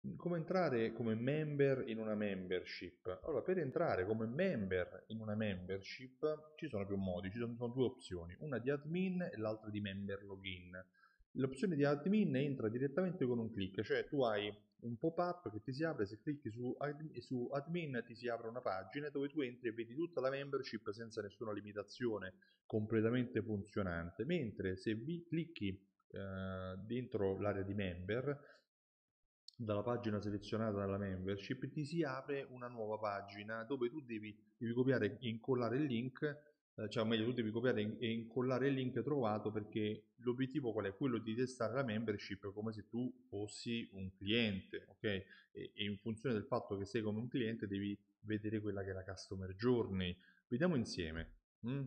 Come entrare come member in una membership? Allora, per entrare come member in una membership ci sono più modi, ci sono due opzioni, una di admin e l'altra di member login. L'opzione di admin entra direttamente con un clic, cioè tu hai un pop-up che ti si apre, se clicchi su admin ti si apre una pagina dove tu entri e vedi tutta la membership senza nessuna limitazione, completamente funzionante, mentre se vi clicchi dentro l'area di member, dalla pagina selezionata dalla membership ti si apre una nuova pagina dove tu devi copiare e incollare il link, cioè o meglio tu devi copiare e incollare il link trovato, perché l'obiettivo qual è? Quello di testare la membership come se tu fossi un cliente, ok? E in funzione del fatto che sei come un cliente devi vedere quella che è la customer journey. Vediamo insieme. Mm?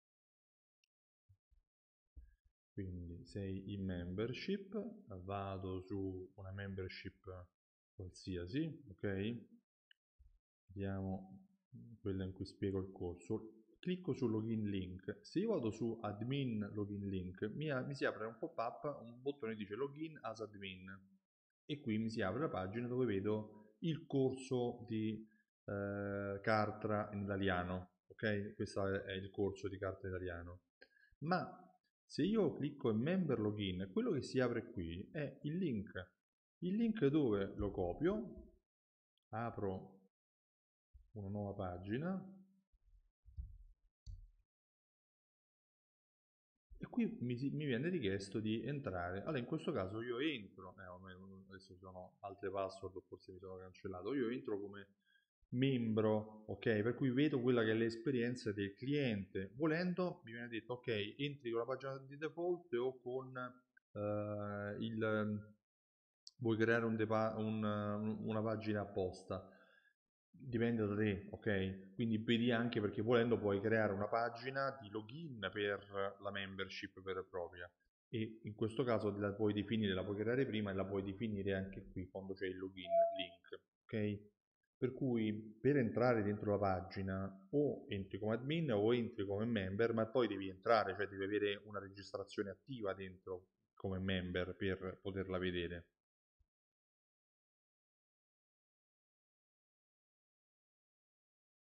Quindi sei in membership, vado su una membership qualsiasi, ok? Vediamo quella in cui spiego il corso. Clicco su login link. Se io vado su admin login link, mi si apre un pop-up, un bottone che dice login as admin. E qui mi si apre la pagina dove vedo il corso di Cartra in italiano. Ok? Questo è il corso di Cartra in italiano. Ma se io clicco in member login, quello che si apre qui è il link. Il link dove lo copio, apro una nuova pagina e qui mi viene richiesto di entrare. Allora in questo caso io entro, adesso ci sono altre password o forse mi sono cancellato, io entro come membro, ok? Per cui vedo quella che è l'esperienza del cliente. Volendo mi viene detto ok, entri con la pagina di default o con vuoi creare una pagina apposta. Dipende da te, ok? Quindi vedi anche perché volendo puoi creare una pagina di login per la membership vera e propria. E in questo caso la puoi definire, la puoi creare prima e la puoi definire anche qui quando c'è il login link, ok? Per cui per entrare dentro la pagina o entri come admin o entri come member, ma poi devi entrare, cioè devi avere una registrazione attiva dentro come member per poterla vedere.